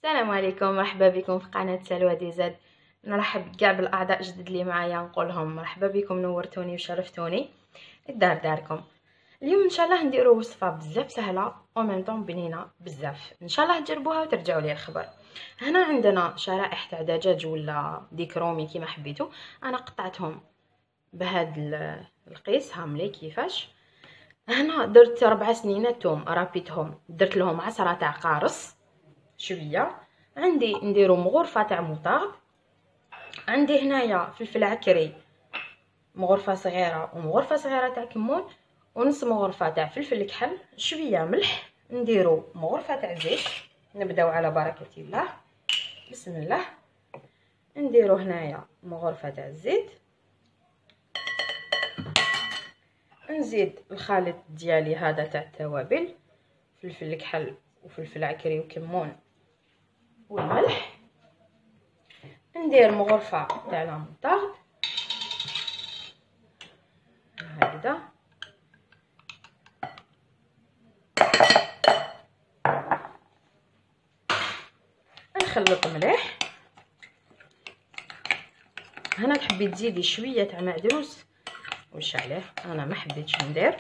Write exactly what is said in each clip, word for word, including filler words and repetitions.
السلام عليكم، مرحبا بكم في قناه سلوى دي زاد. نرحب كاع بالاعضاء جدد اللي معايا، نقول لهم مرحبا بكم، نورتوني وشرفتوني. الدار داركم. اليوم ان شاء الله نديروا وصفه بزاف سهله ومن طون بنينه بزاف، ان شاء الله تجربوها وترجعوا لي الخبر. هنا عندنا شرائح تاع دجاج ولا ديك رومي كيما حبيتوا. انا قطعتهم بهذا القيس، هاملي كيفاش. هنا درت ربع سنينه توم، رابيتهم، درت لهم عصره تاع قارص شويه. عندي نديرو مغرفه تاع موطارد، عندي هنايا فلفل عكري مغرفه صغيره ومغرفه صغيره تاع كمون، ونص مغرفه تاع فلفل كحل، شويه ملح، نديرو مغرفه تاع زيت. نبداو على بركه الله، بسم الله. نديرو هنايا مغرفه تاع الزيت، نزيد الخليط ديالي هذا تاع التوابل، فلفل كحل وفلفل عكري وكمون والملح. ندير مغرفه تاع لا موطارد هكذا، نخلط مليح. هنا تحبي تزيدي شويه تاع معدنوس واش عليه، انا ما حبيتش ندير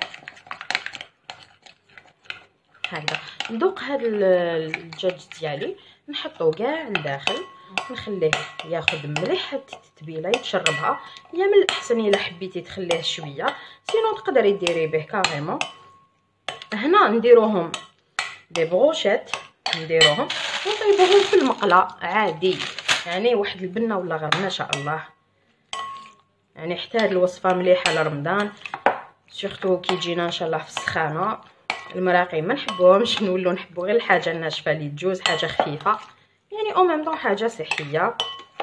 هكذا. ندوق هذا الدجاج ديالي، نحطو كاع لداخل، نخليه ياخذ مليح حتى التتبيله يتشربها. يا من الاحسن الا حبيتي تخليه شويه، سينو تقدري ديري به كاريمون. هنا نديروهم دي بروشيت، نديروهم ونطيبوهم في المقله عادي، يعني واحد البنه ولا غير ما شاء الله. يعني حتى هاد الوصفه مليحه لرمضان، سورتو كي تجينا ان شاء الله في السخانه. المراقي ما نحبوهمش، نولو نحبو غير الحاجه الناشفه اللي تجوز، حاجه خفيفه يعني او ميم طون حاجه صحيه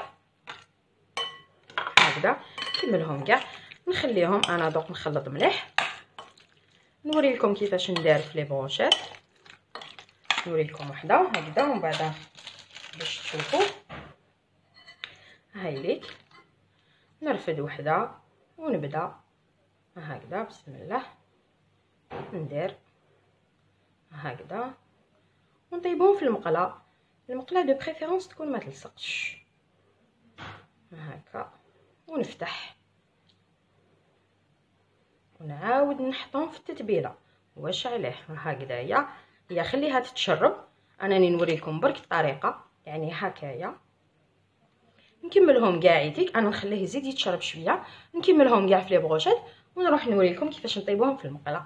هكذا. نكملهم كاع، نخليهم. انا دوك نخلط مليح، نوريلكم كيفاش ندير في لي بروشيت. نوريلكم وحده هكذا ومن بعد باش تشوفوا. هاي ليك، نرفد وحده ونبدا هكذا، بسم الله. ندير هكذا ونطيبهم في المقله. المقله دو بريفيرونس تكون ما تلصقش هكا، ونفتح ونعاود نحطهم في التتبيله. واش عليه هكذايا، هي خليها تتشرب. انا نوريكم برك الطريقه، يعني هكايا. نكملهم كاع يديك، انا نخليه يزيد يتشرب شويه، نكملهم كاع في لي بروشيت ونروح نوريكم كيفاش نطيبوهم في المقله.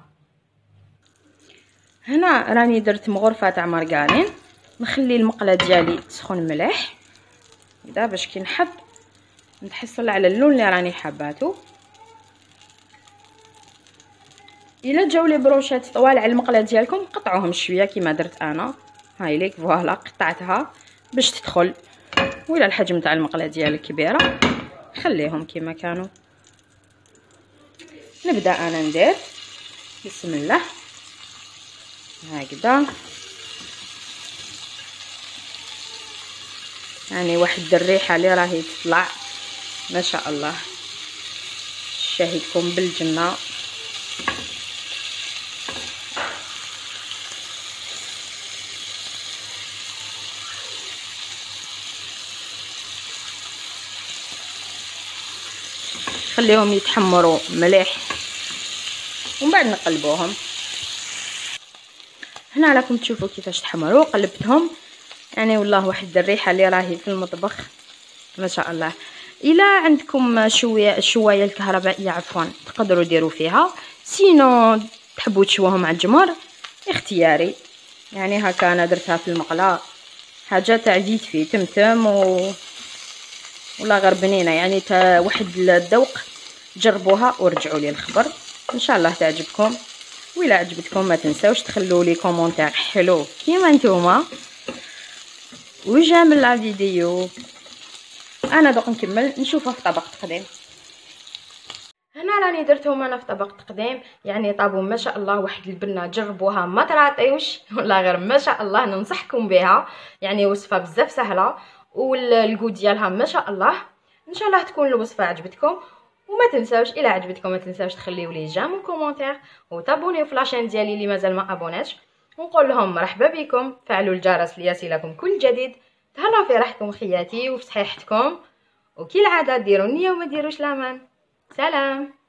هنا راني درت مغرفه تاع مارغرين، نخلي المقله ديالي تسخن مليح هكذا باش كي نحط نتحصل على اللون اللي راني حاباتو. الا جاو لي بروشيت طوال على المقله ديالكم قطعوهم شويه كيما درت انا. هاي ليك فوالا، قطعتها باش تدخل. ولا الحجم تاع المقله ديالك كبيره خليهم كيما كانوا. نبدا انا ندير، بسم الله هكذا. يعني واحد الريحه اللي راهي تطلع ما شاء الله، شاهدكم بالجنه. خليهم يتحمروا مليح ومن بعد نقلبوهم. هنا راكم تشوفوا كيفاش تحمروا، قلبتهم. يعني والله واحد الريحه اللي راهي في المطبخ ما شاء الله. الا عندكم شويه الشوايه الكهربائيه عفوا تقدروا ديروا فيها، سينو تحبوا تشووهم على الجمر اختياري. يعني هكا انا درتها في المقله، حاجه تاع في تمتم و ولا غير بنينه، يعني تا واحد الذوق. جربوها ورجعوا لي الخبر، ان شاء الله تعجبكم. وإلا عجبتكم ما تنساوش تخلوا لي كومونتير حلو كيما نتوما وجامل لا فيديو. انا دوك نكمل نشوفها في طبق تقديم. هنا راني درتهم انا في طبق تقديم، يعني طابوا ما شاء الله واحد البنه. جربوها ما تراطيوش ولا غير ما شاء الله، ننصحكم بها. يعني وصفه بزاف سهله والجو ديالها ما شاء الله. ان شاء الله تكون الوصفه عجبتكم، وما تنساوش الا عجبتكم ما تنساوش تخليو لي جيم وكومونتير وتابونيو في لاشين ديالي اللي مازال ما ابوناش. ونقول لهم مرحبا بكم، فعلوا الجرس ليصلكم كل جديد. تهلاو في راحتكم خياتي وفي صحيحتكم، وكالعاده ديروا النيه وما ديروش لامان. سلام.